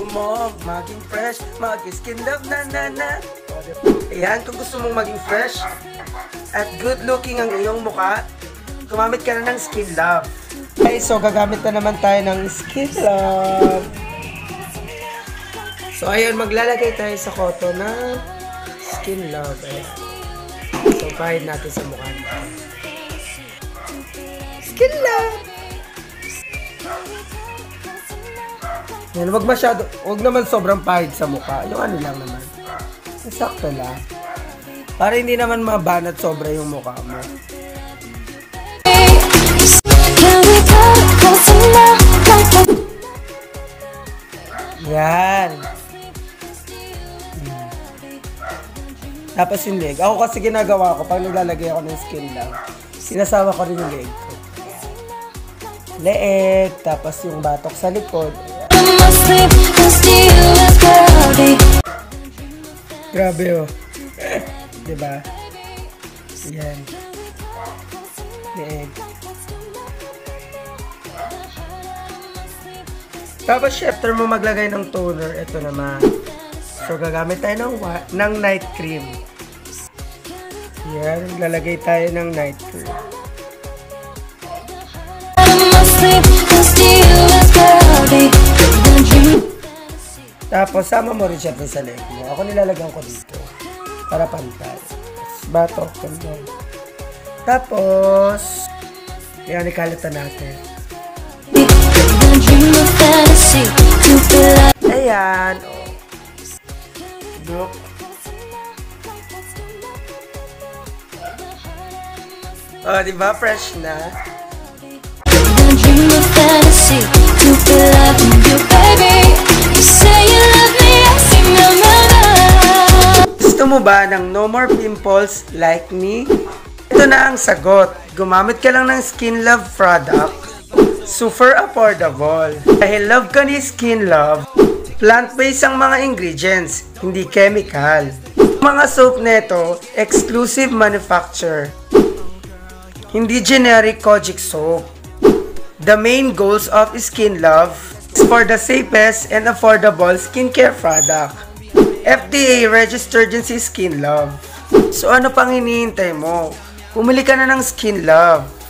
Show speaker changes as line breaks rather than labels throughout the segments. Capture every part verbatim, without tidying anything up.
mo maging fresh, maging skin love na na na. Ayan, kung gusto mong maging fresh at good looking ang iyong mukha, gumamit ka na ng SKYNLAB. Okay, so gagamit na naman tayo ng SKYNLAB. So ayun, maglalagay tayo sa koto ng SKYNLAB. Ayan. So pahid natin sa mukha natin. SKYNLAB! Yan, wag masyado, wag naman sobrang pahid sa mukha. Yung ano lang naman. Sakto lang. Para hindi naman mabanat sobra yung mukha mo. Yan. Hmm. Tapos yung leg. Ako kasi ginagawa ko pag naglalagay ako ng SKYNLAB, sinasama ko rin yung leg ko. Leeg, tapos yung batok sa likod. Grabe oh. Diba? Yan. Leeg. Tapos after mo maglagay ng toner, ito naman. So gagamit tayo ng, ng night cream. Yan, lalagay tayo ng night cream. Tapos sama mo rin syempre sa leg mo. Ako nilalagyan ko dito para pantay. Batok, pantay. Tapos yan, ikalatan natin. Ayan. Look. Oh, diba? Fresh na. Gusto mo ba ng no more pimples like me? Ito na ang sagot. Gumamit ka lang ng SKYNLAB product. Super affordable. Dahil love ka ni SKYNLAB, plant-based ang mga ingredients, hindi chemical. Mga soap neto, exclusive manufacture. Hindi generic kojic soap. The main goals of SKYNLAB is for the safest and affordable skincare product. F D A registered din si SKYNLAB. So ano pang hinihintay mo? Pumili ka na ng SKYNLAB.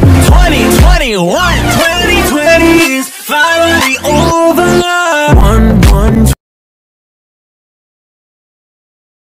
twenty twenty-one, twenty twenty is finally over. One